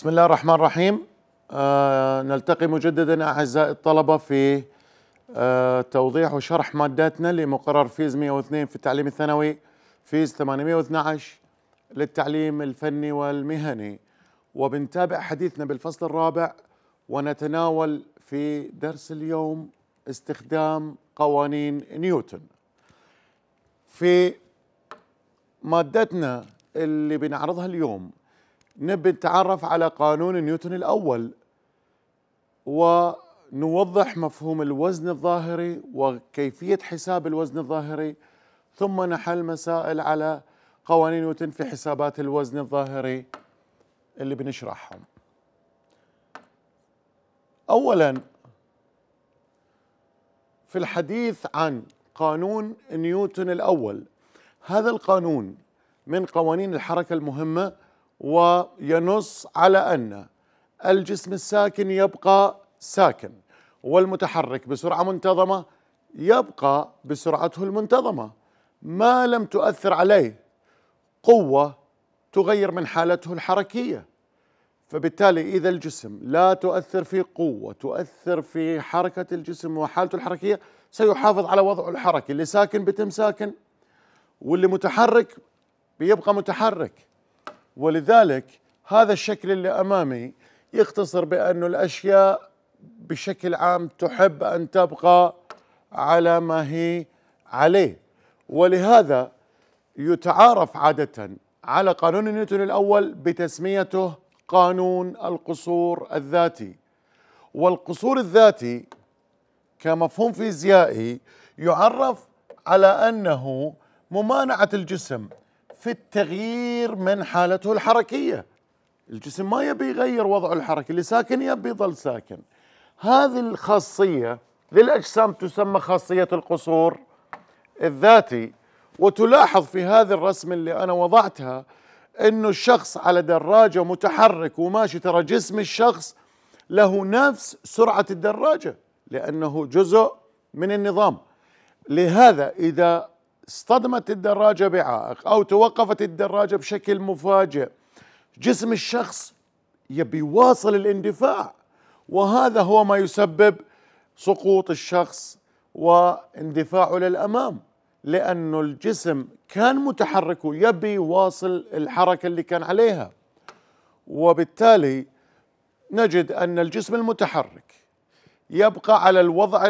بسم الله الرحمن الرحيم. نلتقي مجددا أعزائي الطلبة في توضيح وشرح ماداتنا لمقرر فيز 102 في التعليم الثانوي، فيز 812 للتعليم الفني والمهني، وبنتابع حديثنا بالفصل الرابع، ونتناول في درس اليوم استخدام قوانين نيوتن. في مادتنا اللي بنعرضها اليوم نبي نتعرف على قانون نيوتن الأول، ونوضح مفهوم الوزن الظاهري وكيفية حساب الوزن الظاهري، ثم نحل مسائل على قوانين نيوتن في حسابات الوزن الظاهري اللي بنشرحهم. أولا، في الحديث عن قانون نيوتن الأول، هذا القانون من قوانين الحركة المهمة، وينص على أن الجسم الساكن يبقى ساكن، والمتحرك بسرعة منتظمة يبقى بسرعته المنتظمة ما لم تؤثر عليه قوة تغير من حالته الحركية. فبالتالي إذا الجسم لا تؤثر فيه قوة تؤثر في حركة الجسم وحالته الحركية، سيحافظ على وضعه الحركي. اللي ساكن بيتم ساكن، واللي متحرك بيبقى متحرك. ولذلك هذا الشكل اللي أمامي يختصر بأن الأشياء بشكل عام تحب أن تبقى على ما هي عليه، ولهذا يتعارف عادة على قانون نيوتن الأول بتسميته قانون القصور الذاتي. والقصور الذاتي كمفهوم فيزيائي يعرف على أنه ممانعة الجسم في التغيير من حالته الحركية. الجسم ما يبي يغير وضعه الحركي، اللي ساكن يبي يظل ساكن. هذه الخاصية للأجسام تسمى خاصية القصور الذاتي. وتلاحظ في هذا الرسم اللي أنا وضعتها إنه الشخص على دراجة متحرك وماشي، ترى جسم الشخص له نفس سرعة الدراجة لأنه جزء من النظام. لهذا إذا اصطدمت الدراجة بعائق أو توقفت الدراجة بشكل مفاجئ، جسم الشخص يبي يواصل الاندفاع، وهذا هو ما يسبب سقوط الشخص واندفاعه للأمام، لأنه الجسم كان متحرك ويبي يواصل الحركة اللي كان عليها. وبالتالي نجد أن الجسم المتحرك يبقى على الوضع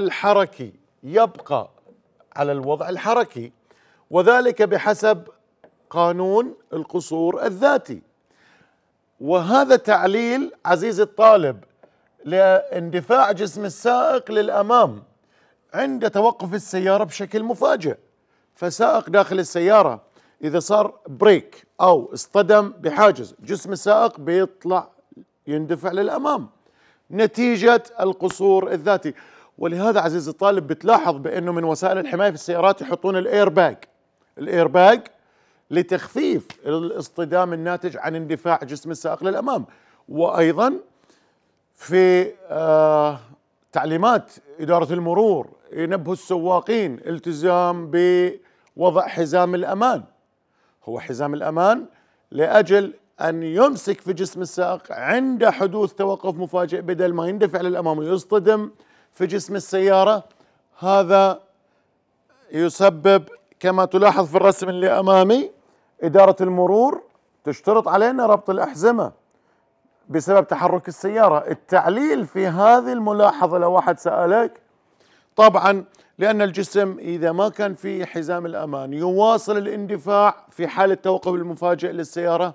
الحركي، وذلك بحسب قانون القصور الذاتي. وهذا تعليل عزيزي الطالب لاندفاع جسم السائق للأمام عند توقف السيارة بشكل مفاجئ. فسائق داخل السيارة إذا صار بريك أو اصطدم بحاجز، جسم السائق بيطلع يندفع للأمام نتيجة القصور الذاتي. ولهذا عزيزي الطالب بتلاحظ بأنه من وسائل الحماية في السيارات يحطون الإيرباج لتخفيف الاصطدام الناتج عن اندفاع جسم السائق للأمام. وأيضا في تعليمات إدارة المرور ينبه السواقين التزام بوضع حزام الأمان. هو حزام الأمان لأجل أن يمسك في جسم السائق عند حدوث توقف مفاجئ، بدل ما يندفع للأمام ويصطدم في جسم السيارة. هذا يسبب كما تلاحظ في الرسم اللي أمامي، إدارة المرور تشترط علينا ربط الأحزمة بسبب تحرك السيارة. التعليل في هذه الملاحظة لو واحد سألك، طبعا لأن الجسم إذا ما كان في حزام الأمان يواصل الاندفاع في حالة توقف المفاجئ للسيارة،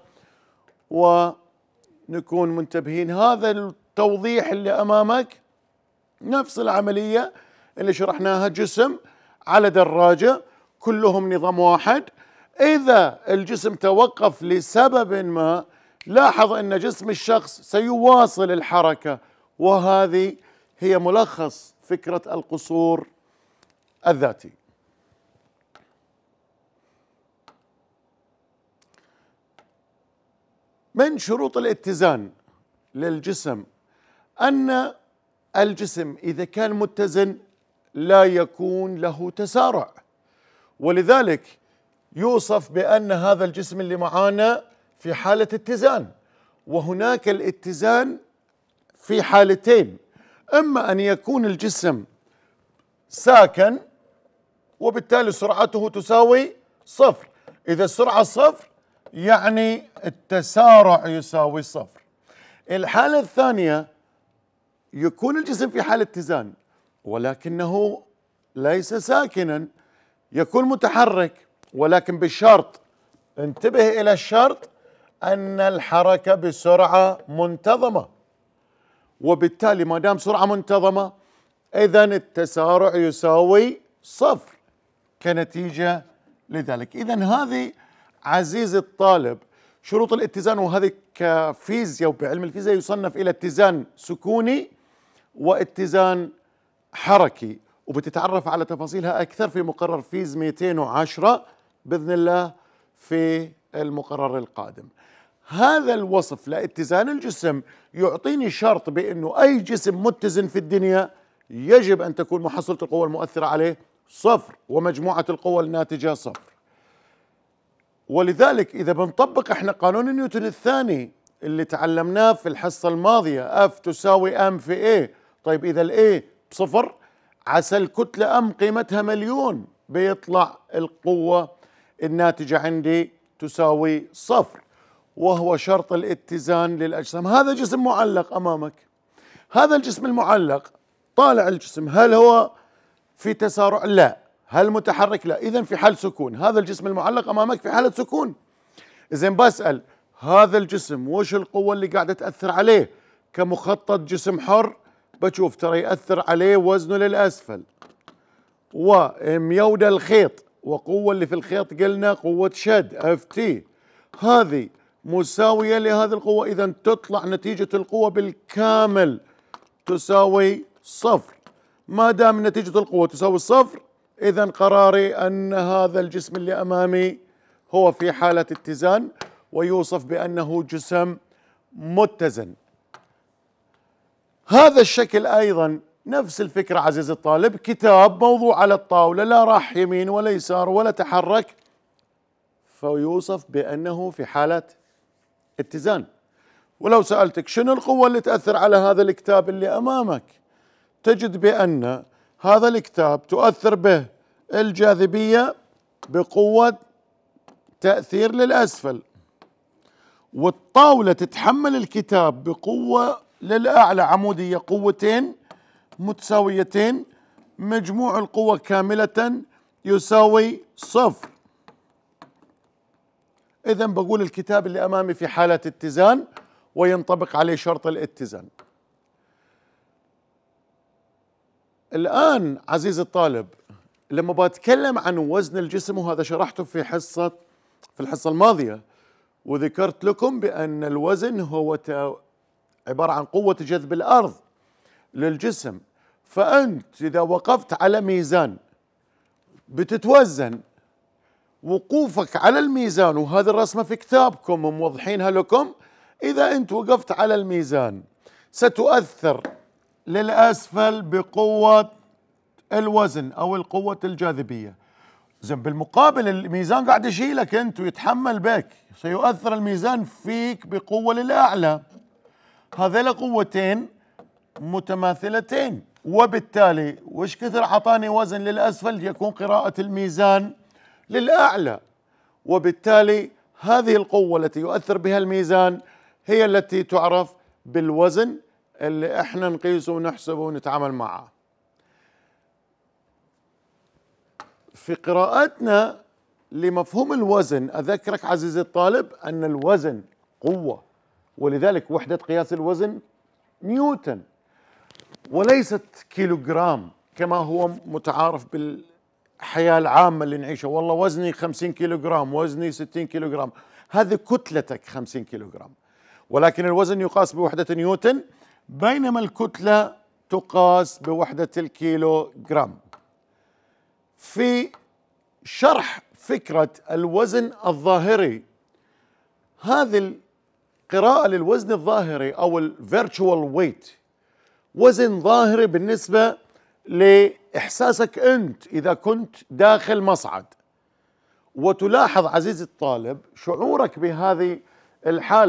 ونكون منتبهين. هذا التوضيح اللي أمامك نفس العملية اللي شرحناها، جسم على دراجة كلهم نظام واحد. إذا الجسم توقف لسبب ما، لاحظ أن جسم الشخص سيواصل الحركة، وهذه هي ملخص فكرة القصور الذاتي. من شروط الاتزان للجسم أن الجسم إذا كان متزن لا يكون له تسارع، ولذلك يوصف بأن هذا الجسم اللي معانا في حالة اتزان. وهناك الاتزان في حالتين: إما أن يكون الجسم ساكن وبالتالي سرعته تساوي صفر، إذا السرعة صفر يعني التسارع يساوي صفر. الحالة الثانية يكون الجسم في حالة اتزان ولكنه ليس ساكنا، يكون متحرك، ولكن بالشرط، انتبه إلى الشرط، أن الحركة بسرعة منتظمة، وبالتالي ما دام سرعة منتظمة إذن التسارع يساوي صفر كنتيجة لذلك. إذن هذه عزيزي الطالب شروط الاتزان، وهذه كفيزياء وبعلم الفيزياء يصنف إلى اتزان سكوني واتزان حركي، وبتتعرف على تفاصيلها أكثر في مقرر فيز 210 بإذن الله في المقرر القادم. هذا الوصف لاتزان الجسم يعطيني شرط بأنه أي جسم متزن في الدنيا يجب أن تكون محصلة القوى المؤثرة عليه صفر ومجموعة القوى الناتجة صفر. ولذلك إذا بنطبق احنا قانون نيوتن الثاني اللي تعلمناه في الحصة الماضية، F تساوي M في A، طيب إذا ال A بصفر عسى الكتلة M قيمتها مليون، بيطلع القوة الناتجة عندي تساوي صفر، وهو شرط الاتزان للأجسام. هذا جسم معلق أمامك، هذا الجسم المعلق طالع الجسم، هل هو في تسارع؟ لا. هل متحرك؟ لا. إذن في حال سكون. هذا الجسم المعلق أمامك في حالة سكون. إذن بسأل هذا الجسم وش القوة اللي قاعدة تأثر عليه؟ كمخطط جسم حر بشوف ترى يأثر عليه وزنه للأسفل وميود الخيط، وقوة اللي في الخيط قلنا قوة شد FT، هذه مساوية لهذه القوة، إذن تطلع نتيجة القوة بالكامل تساوي صفر. ما دام نتيجة القوة تساوي صفر إذن قراري أن هذا الجسم اللي أمامي هو في حالة اتزان ويوصف بأنه جسم متزن. هذا الشكل أيضا نفس الفكرة عزيزي الطالب، كتاب موضوع على الطاولة، لا راح يمين ولا يسار ولا تحرك، فيوصف بأنه في حالة اتزان. ولو سألتك شنو القوة اللي تأثر على هذا الكتاب اللي أمامك، تجد بأن هذا الكتاب تؤثر به الجاذبية بقوة تأثير للأسفل، والطاولة تتحمل الكتاب بقوة للأعلى عمودية، قوتين متساويتين، مجموع القوة كاملة يساوي صفر. إذن بقول الكتاب اللي أمامي في حالة اتزان وينطبق عليه شرط الاتزان. الآن عزيزي الطالب لما بتكلم عن وزن الجسم، وهذا شرحته في الحصة الماضية، وذكرت لكم بأن الوزن هو عبارة عن قوة جذب الأرض للجسم، فأنت إذا وقفت على ميزان بتتوزن، وقوفك على الميزان، وهذه الرسمة في كتابكم موضحينها لكم، إذا أنت وقفت على الميزان ستؤثر للأسفل بقوة الوزن أو القوة الجاذبية. زين بالمقابل الميزان قاعد يشيلك أنت ويتحمل بك، سيؤثر الميزان فيك بقوة للأعلى. هذين قوتين متماثلتين، وبالتالي وش كثر عطاني وزن للأسفل يكون قراءة الميزان للأعلى، وبالتالي هذه القوة التي يؤثر بها الميزان هي التي تعرف بالوزن اللي احنا نقيسه ونحسبه ونتعامل معه. في قراءتنا لمفهوم الوزن أذكرك عزيزي الطالب أن الوزن قوة، ولذلك وحدة قياس الوزن نيوتن وليست كيلوغرام كما هو متعارف بالحياة العامة اللي نعيشها. والله وزني 50 كيلوغرام، وزني 60 كيلوغرام، هذه كتلتك 50 كيلوغرام، ولكن الوزن يقاس بوحدة نيوتن، بينما الكتلة تقاس بوحدة الكيلو جرام. في شرح فكرة الوزن الظاهري، هذه القراءة للوزن الظاهري أو الفيرتشوال ويت، وزن ظاهري بالنسبة لإحساسك أنت إذا كنت داخل مصعد، وتلاحظ عزيزي الطالب شعورك بهذه الحالة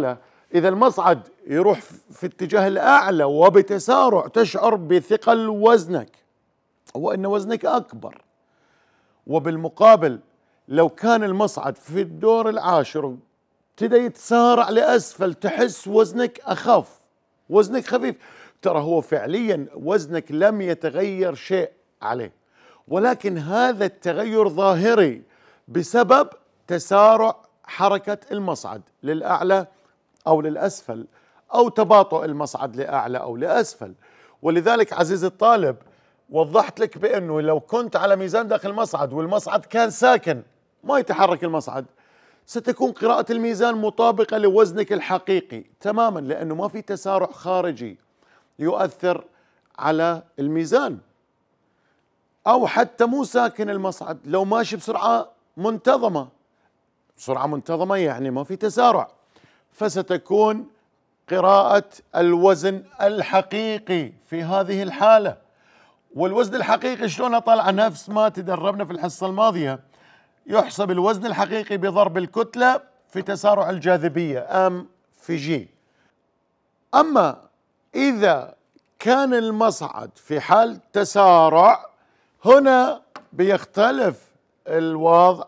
إذا المصعد يروح في اتجاه الأعلى وبتسارع تشعر بثقل وزنك وأن وزنك أكبر. وبالمقابل لو كان المصعد في الدور العاشر ابتدى يتسارع لأسفل تحس وزنك أخف، وزنك خفيف. ترى هو فعليا وزنك لم يتغير شيء عليه، ولكن هذا التغير ظاهري بسبب تسارع حركة المصعد للأعلى أو للأسفل، أو تباطؤ المصعد لأعلى أو لأسفل. ولذلك عزيزي الطالب وضحت لك بأنه لو كنت على ميزان داخل المصعد والمصعد كان ساكن ما يتحرك المصعد، ستكون قراءة الميزان مطابقة لوزنك الحقيقي تماما، لأنه ما في تسارع خارجي يؤثر على الميزان. أو حتى مو ساكن المصعد، لو ماشي بسرعة منتظمة، سرعة منتظمة يعني ما في تسارع، فستكون قراءة الوزن الحقيقي في هذه الحالة. والوزن الحقيقي شلون طلع؟ نفس ما تدربنا في الحصة الماضية، يحسب الوزن الحقيقي بضرب الكتلة في تسارع الجاذبية M في G. أما إذا كان المصعد في حال تسارع هنا بيختلف الوضع،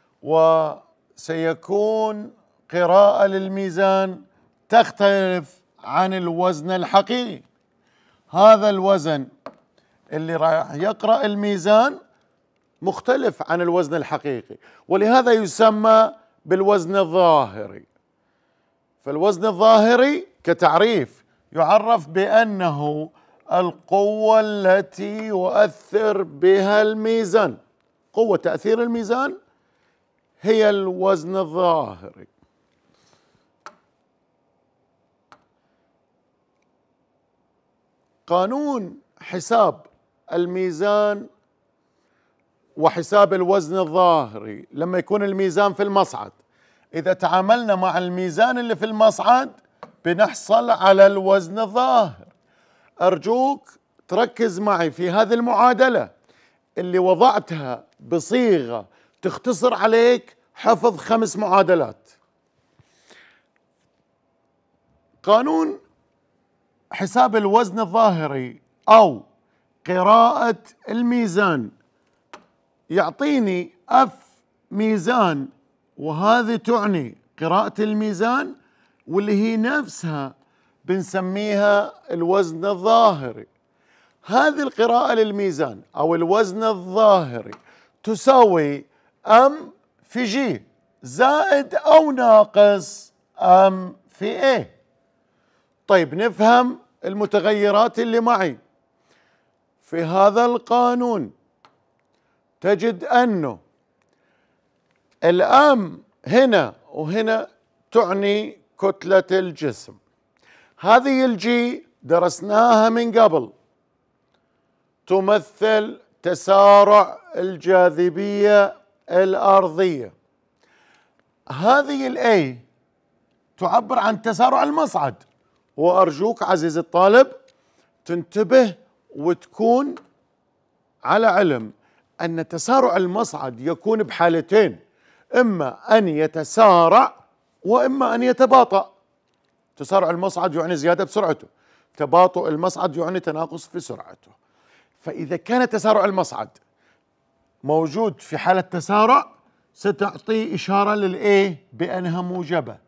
وسيكون قراءة للميزان تختلف عن الوزن الحقيقي. هذا الوزن اللي راح يقرأ الميزان مختلف عن الوزن الحقيقي، ولهذا يسمى بالوزن الظاهري. فالوزن الظاهري كتعريف يعرف بأنه القوة التي يؤثر بها الميزان، قوة تأثير الميزان هي الوزن الظاهري. قانون حساب الميزان وحساب الوزن الظاهري لما يكون الميزان في المصعد، إذا تعاملنا مع الميزان اللي في المصعد بنحصل على الوزن الظاهر. أرجوك تركز معي في هذه المعادلة اللي وضعتها بصيغة تختصر عليك حفظ 5 معادلات. قانون حساب الوزن الظاهري أو قراءة الميزان يعطيني F ميزان، وهذه تعني قراءة الميزان واللي هي نفسها بنسميها الوزن الظاهري. هذه القراءة للميزان أو الوزن الظاهري تساوي M في G زائد أو ناقص M في A. طيب نفهم المتغيرات اللي معي في هذا القانون. تجد أنه الأم هنا وهنا تعني كتلة الجسم، هذه الجي درسناها من قبل تمثل تسارع الجاذبية الأرضية، هذه الأي تعبر عن تسارع المصعد. وأرجوك عزيزي الطالب تنتبه وتكون على علم أن تسارع المصعد يكون بحالتين، إما أن يتسارع وإما أن يتباطأ. تسارع المصعد يعني زيادة بسرعته، تباطؤ المصعد يعني تناقص في سرعته. فإذا كان تسارع المصعد موجود في حالة تسارع ستعطي إشارة للإيه بأنها موجبة،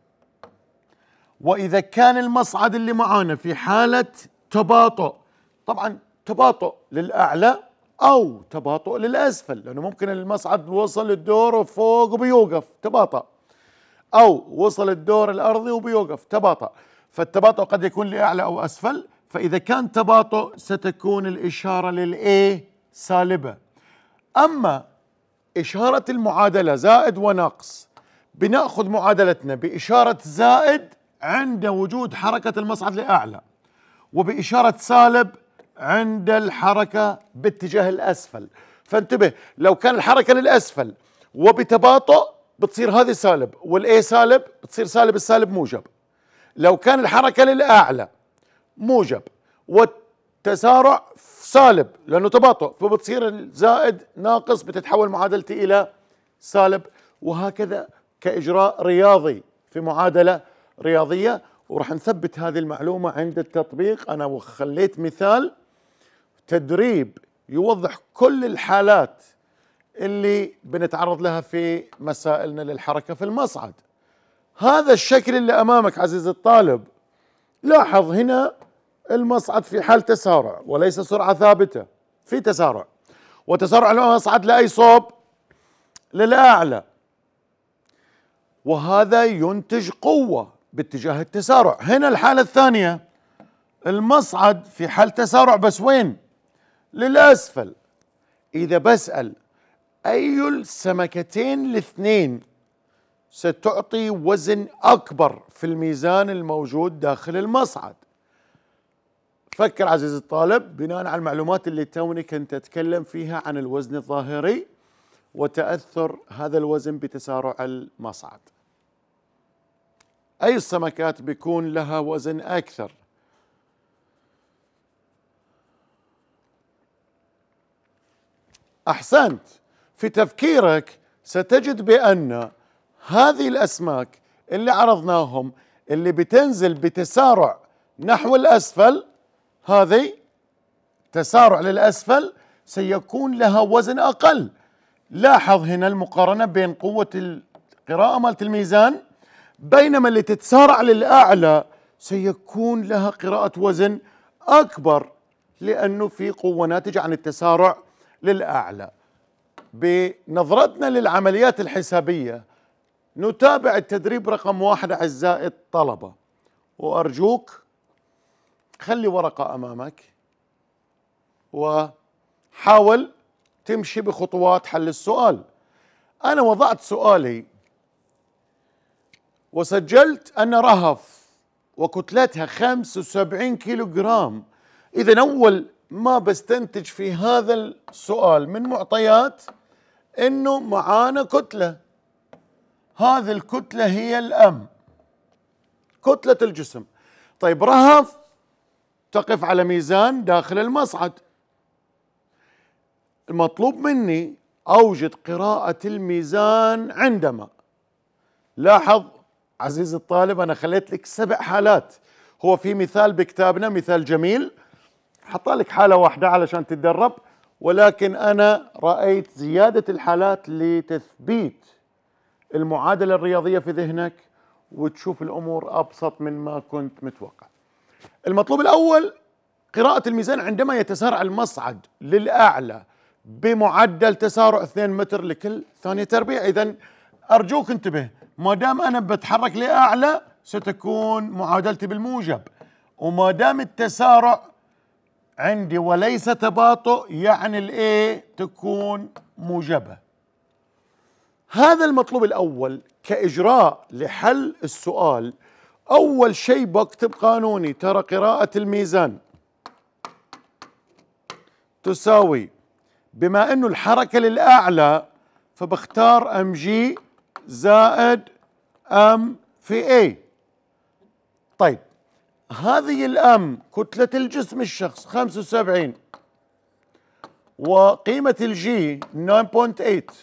وإذا كان المصعد اللي معانا في حالة تباطؤ، طبعا تباطؤ للأعلى أو تباطؤ للأسفل، لأنه ممكن المصعد وصل الدور وفوق وبيوقف تباطأ، أو وصل الدور الأرضي وبيوقف تباطأ. فالتباطؤ قد يكون لأعلى أو أسفل. فإذا كان تباطؤ ستكون الإشارة للإيه سالبة. أما إشارة المعادلة زائد ونقص بنأخذ معادلتنا بإشارة زائد عند وجود حركة المصعد لأعلى، وبإشارة سالب عند الحركة باتجاه الأسفل. فانتبه، لو كان الحركة للأسفل وبتباطؤ بتصير هذه سالب، والأي سالب بتصير سالب السالب موجب. لو كان الحركة للأعلى موجب والتسارع سالب لأنه تباطؤ، فبتصير الزائد ناقص، بتتحول معادلتي إلى سالب، وهكذا كإجراء رياضي في معادلة رياضية، وراح نثبت هذه المعلومة عند التطبيق. أنا خليت مثال تدريب يوضح كل الحالات اللي بنتعرض لها في مسائلنا للحركة في المصعد. هذا الشكل اللي أمامك عزيزي الطالب، لاحظ هنا المصعد في حال تسارع وليس سرعة ثابتة، في تسارع، وتسارع المصعد لأي صوب؟ للأعلى، وهذا ينتج قوة باتجاه التسارع. هنا الحالة الثانية، المصعد في حال تسارع بس وين؟ للأسفل. إذا بسأل أي السمكتين الاثنين ستعطي وزن أكبر في الميزان الموجود داخل المصعد؟ فكر عزيزي الطالب بناء على المعلومات اللي توني كنت أتكلم فيها عن الوزن الظاهري وتأثر هذا الوزن بتسارع المصعد. أي السمكات بيكون لها وزن أكثر؟ أحسنت، في تفكيرك ستجد بأن هذه الأسماك اللي عرضناهم اللي بتنزل بتسارع نحو الأسفل، هذه تسارع للأسفل، سيكون لها وزن أقل. لاحظ هنا المقارنة بين قوة القراءة مالت الميزان، بينما اللي تتسارع للأعلى سيكون لها قراءة وزن أكبر، لأنه في قوة ناتجة عن التسارع للأعلى. بنظرتنا للعمليات الحسابية نتابع التدريب رقم 1 أعزائي الطلبة، وأرجوك خلي ورقة أمامك وحاول تمشي بخطوات حل السؤال. أنا وضعت سؤالي وسجلت أن رهف وكتلتها 75 كيلو جرام. إذن أول ما بستنتج في هذا السؤال من معطيات إنه معانا كتلة، هذه الكتلة هي الأم، كتلة الجسم. طيب رهف تقف على ميزان داخل المصعد، المطلوب مني أوجد قراءة الميزان عندما، لاحظ عزيزي الطالب أنا خليت لك 7 حالات، هو في مثال بكتابنا مثال جميل حط لك حالة واحدة علشان تتدرب، ولكن أنا رأيت زيادة الحالات لتثبيت المعادلة الرياضية في ذهنك وتشوف الأمور أبسط من ما كنت متوقع. المطلوب الأول قراءة الميزان عندما يتسارع المصعد للأعلى بمعدل تسارع 2 متر لكل ثانية تربيع. إذن أرجوك انتبه، ما دام أنا بتحرك لأعلى ستكون معادلتي بالموجب، وما دام التسارع عندي وليس تباطؤ يعني الإيه تكون موجبة. هذا المطلوب الأول. كإجراء لحل السؤال أول شيء بكتب قانوني، ترى قراءة الميزان تساوي، بما أنه الحركة للأعلى فبختار ام جي زائد ام في اي. طيب هذه الام كتلة الجسم الشخص 75 وقيمة الجي 9.8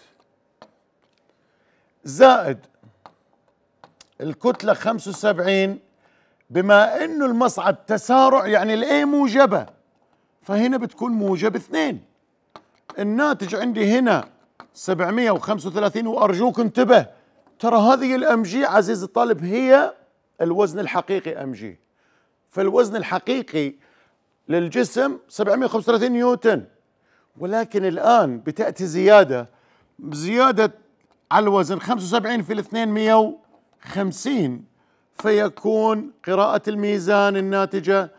زائد الكتلة 75، بما انه المصعد تسارع يعني الاي موجبة فهنا بتكون موجب 2. الناتج عندي هنا 735. وارجوك انتبه، ترى هذه الام جي عزيزي الطالب هي الوزن الحقيقي ام جي، فالوزن الحقيقي للجسم 735 نيوتن، ولكن الان بتاتي زياده على الوزن 75 في 200 150، فيكون قراءة الميزان الناتجة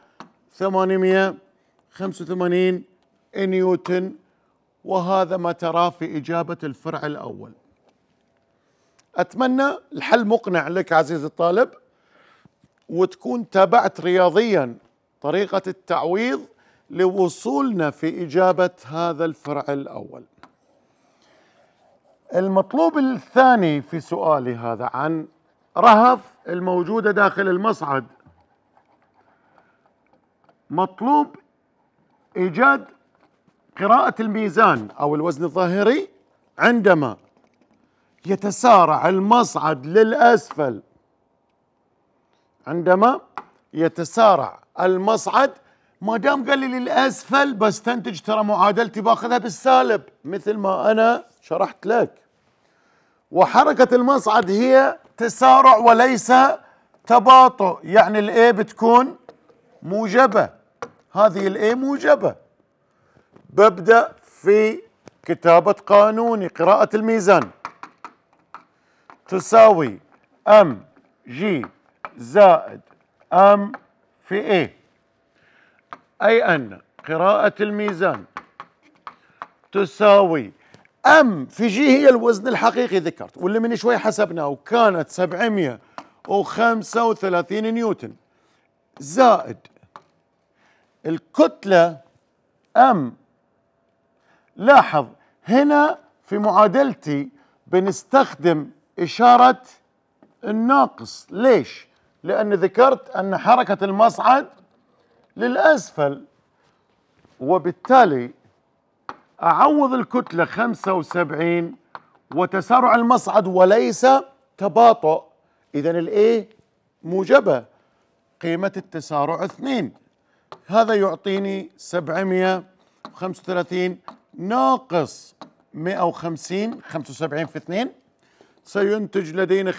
885 نيوتن، وهذا ما تراه في إجابة الفرع الأول. أتمنى الحل مقنع لك عزيزي الطالب، وتكون تابعت رياضيا طريقة التعويض لوصولنا في إجابة هذا الفرع الأول. المطلوب الثاني في سؤالي هذا عن رهف الموجودة داخل المصعد، مطلوب إيجاد قراءة الميزان أو الوزن الظاهري عندما يتسارع المصعد للأسفل عندما يتسارع المصعد، ما دام قال لي للأسفل بستنتج ترى معادلتي باخذها بالسالب مثل ما أنا شرحت لك. وحركة المصعد هي تسارع وليس تباطؤ، يعني الA بتكون موجبة، هذه الA موجبة. ببدأ في كتابة قانوني. قراءة الميزان تساوي mg زائد m في A، أي أن قراءة الميزان تساوي m في g هي الوزن الحقيقي ذكرت، واللي من شوي حسبناه وكانت 735 نيوتن، زائد الكتلة m. لاحظ هنا في معادلتي بنستخدم إشارة الناقص. ليش؟ لأن ذكرت أن حركة المصعد للأسفل، وبالتالي أعوض الكتلة 75 وتسارع المصعد وليس تباطؤ، إذن الA موجبة، قيمة التسارع 2. هذا يعطيني 735 ناقص 150، 75 في 2، سينتج لدينا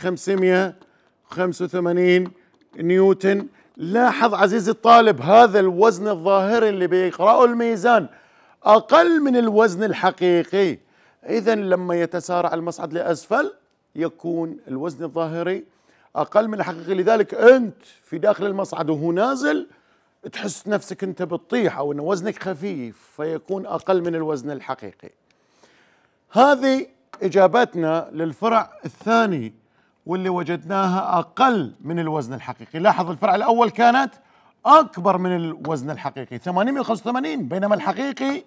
585 نيوتن. لاحظ عزيزي الطالب، هذا الوزن الظاهري اللي بيقرأه الميزان أقل من الوزن الحقيقي، إذن لما يتسارع المصعد لأسفل يكون الوزن الظاهري أقل من الحقيقي. لذلك أنت في داخل المصعد وهو نازل تحس نفسك أنت بتطيح أو أن وزنك خفيف، فيكون أقل من الوزن الحقيقي. هذه إجابتنا للفرع الثاني واللي وجدناها أقل من الوزن الحقيقي. لاحظ الفرع الأول كانت أكبر من الوزن الحقيقي 885، بينما الحقيقي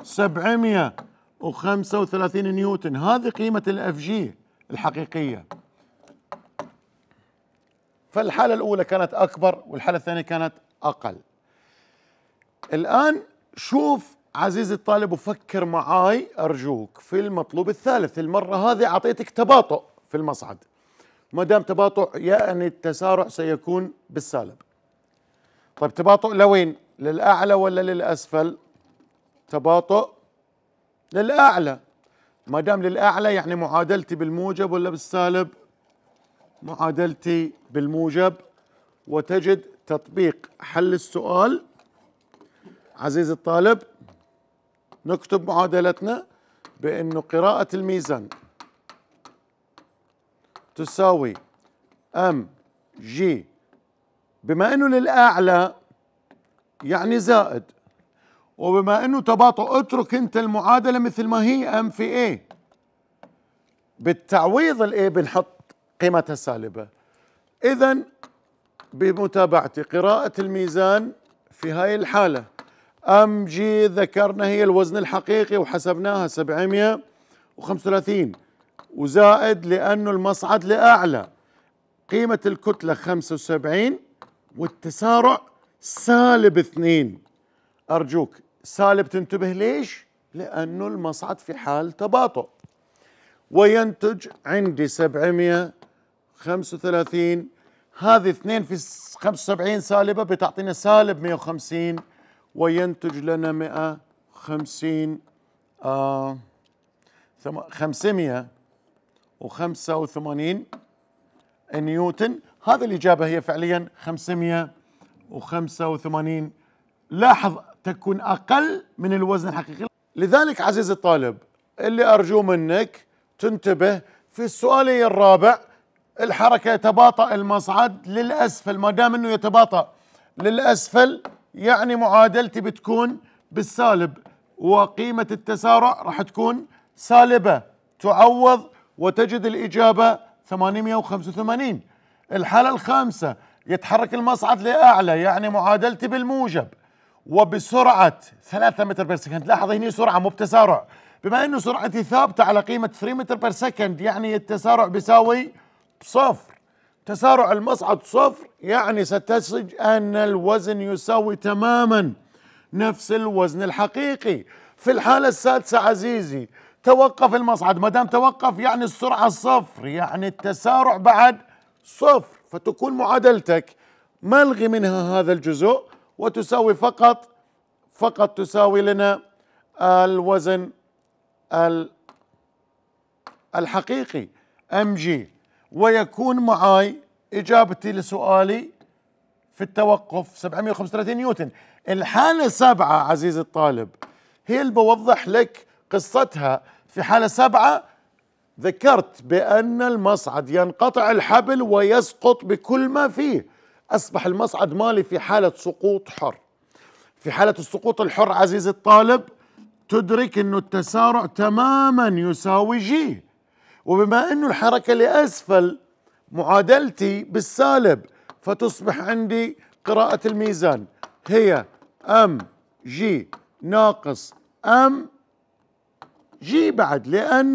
735 نيوتن. هذه قيمة الأف جي الحقيقية. فالحالة الأولى كانت أكبر والحالة الثانية كانت أقل. الآن شوف عزيزي الطالب وفكر معاي أرجوك في المطلوب الثالث. المرة هذه أعطيتك تباطؤ في المصعد، ما دام تباطؤ يعني التسارع سيكون بالسالب. طيب تباطؤ لوين؟ للأعلى ولا للأسفل؟ تباطؤ للأعلى. ما دام للأعلى يعني معادلتي بالموجب ولا بالسالب؟ معادلتي بالموجب. وتجد تطبيق حل السؤال عزيزي الطالب، نكتب معادلتنا بأنه قراءة الميزان تساوي mg، بما أنه للأعلى يعني زائد، وبما أنه تباطؤ اترك أنت المعادلة مثل ما هي m في A. بالتعويض الA بنحط قيمتها السالبة. إذن بمتابعتي قراءة الميزان في هاي الحالة mg ذكرنا هي الوزن الحقيقي وحسبناها 735، وزائد لأنه المصعد لأعلى قيمة الكتلة 75 والتسارع سالب 2. أرجوك سالب تنتبه ليش؟ لأنه المصعد في حال تباطؤ. وينتج عندي 735، هذه 2 في 75 سالبة بتعطينا سالب 150، وينتج لنا 150 585 نيوتن. هذه الإجابة هي فعليا 585. لاحظ تكون أقل من الوزن الحقيقي. لذلك عزيزي الطالب اللي أرجو منك تنتبه في السؤالي الرابع، الحركة يتباطأ المصعد للأسفل، ما دام أنه يتباطأ للأسفل يعني معادلتي بتكون بالسالب، وقيمة التسارع راح تكون سالبة. تعوض وتجد الإجابة 885. الحالة الخامسة يتحرك المصعد لأعلى يعني معادلتي بالموجب وبسرعة 3 متر بير سكند. لاحظ هنا سرعة مو بتسارع، بما أنه سرعتي ثابتة على قيمة 3 متر بير سكند يعني التسارع بيساوي صفر. تسارع المصعد صفر يعني ستنتج أن الوزن يساوي تماما نفس الوزن الحقيقي. في الحالة السادسة عزيزي توقف المصعد، ما دام توقف يعني السرعة صفر يعني التسارع بعد صفر، فتكون معادلتك ملغي منها هذا الجزء وتساوي فقط تساوي لنا الوزن الحقيقي mg، ويكون معاي إجابتي لسؤالي في التوقف 735 نيوتن. الحالة 7 عزيزي الطالب هي اللي بوضح لك قصتها. في حالة 7 ذكرت بأن المصعد ينقطع الحبل ويسقط بكل ما فيه، أصبح المصعد مالي في حالة سقوط حر. في حالة السقوط الحر عزيزي الطالب تدرك أنه التسارع تماما يساوي جي، وبما أنه الحركة لأسفل معادلتي بالسالب، فتصبح عندي قراءة الميزان هي ام جي ناقص ام جي بعد،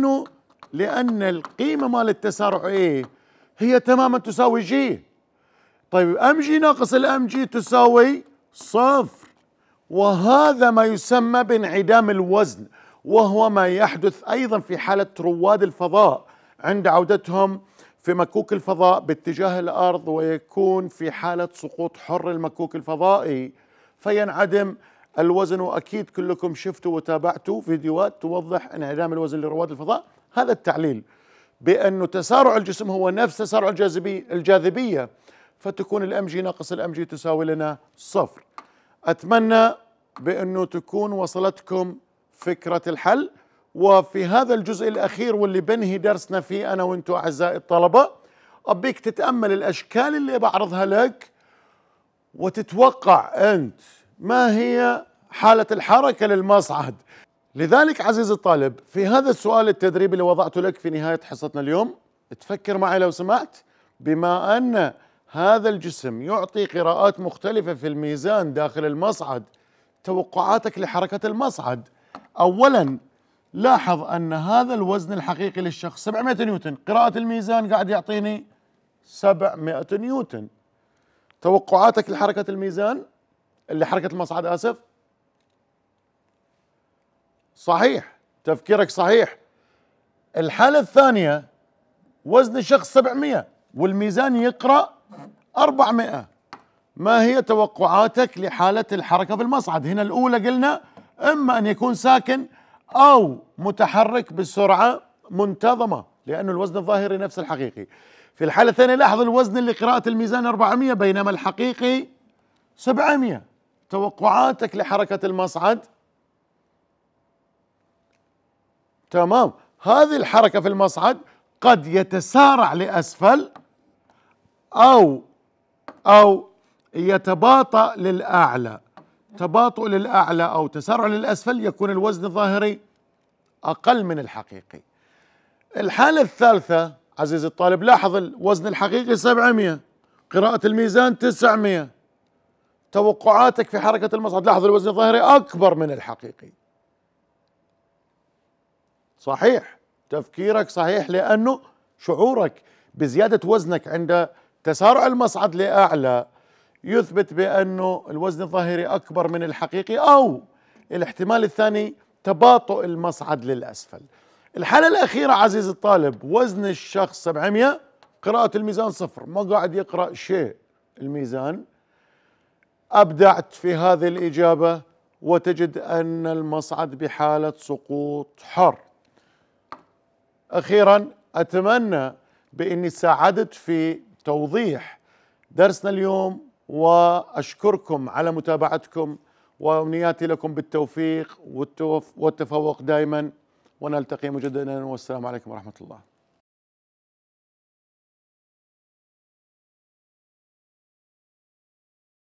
لأن القيمة مال التسارع ايه هي تماما تساوي جي. طيب ام جي ناقص الام جي تساوي صفر، وهذا ما يسمى بانعدام الوزن، وهو ما يحدث أيضا في حالة رواد الفضاء عند عودتهم في مكوك الفضاء باتجاه الأرض، ويكون في حالة سقوط حر المكوك الفضائي فينعدم الوزن. وأكيد كلكم شفتوا وتابعتوا فيديوهات توضح انعدام الوزن لرواد الفضاء. هذا التعليل بأنه تسارع الجسم هو نفس تسارع الجاذبية، فتكون الام جي ناقص الام جي تساوي لنا صفر. أتمنى بأنه تكون وصلتكم فكرة الحل. وفي هذا الجزء الأخير واللي بنهي درسنا فيه أنا وأنتم أعزائي الطلبة، أبيك تتأمل الأشكال اللي بعرضها لك وتتوقع أنت ما هي حالة الحركة للمصعد. لذلك عزيزي الطالب في هذا السؤال التدريبي اللي وضعته لك في نهاية حصتنا اليوم، تفكر معي لو سمحت. بما أن هذا الجسم يعطي قراءات مختلفة في الميزان داخل المصعد، توقعاتك لحركة المصعد. أولا لاحظ أن هذا الوزن الحقيقي للشخص 700 نيوتن، قراءة الميزان قاعد يعطيني 700 نيوتن. توقعاتك لحركة الميزان لحركة المصعد آسف، صحيح، تفكيرك صحيح. الحالة الثانية وزن الشخص 700 والميزان يقرأ 400، ما هي توقعاتك لحالة الحركة في المصعد؟ هنا الأولى قلنا إما أن يكون ساكن أو متحرك بسرعة منتظمة، لأنه الوزن الظاهري نفس الحقيقي. في الحالة الثانية لاحظ الوزن اللي قراءة الميزان 400 بينما الحقيقي 700. توقعاتك لحركة المصعد تمام. هذه الحركة في المصعد قد يتسارع لأسفل أو يتباطأ للأعلى. تباطؤ للأعلى أو تسارع للأسفل يكون الوزن الظاهري أقل من الحقيقي. الحالة الثالثة عزيزي الطالب لاحظ الوزن الحقيقي 700، قراءة الميزان 900. توقعاتك في حركة المصعد لاحظ الوزن الظاهري أكبر من الحقيقي. صحيح، تفكيرك صحيح، لأنه شعورك بزيادة وزنك عند تسارع المصعد لأعلى يثبت بأنه الوزن الظاهري أكبر من الحقيقي، أو الاحتمال الثاني تباطؤ المصعد للأسفل. الحالة الأخيرة عزيزي الطالب وزن الشخص 700، قراءة الميزان صفر، ما قاعد يقرأ شيء الميزان. أبدعت في هذه الإجابة وتجد أن المصعد بحالة سقوط حر. أخيرا أتمنى بأني ساعدت في توضيح درسنا اليوم، وأشكركم على متابعتكم، وأمنياتي لكم بالتوفيق والتفوق دائما، ونلتقي مجددا، والسلام عليكم ورحمة الله.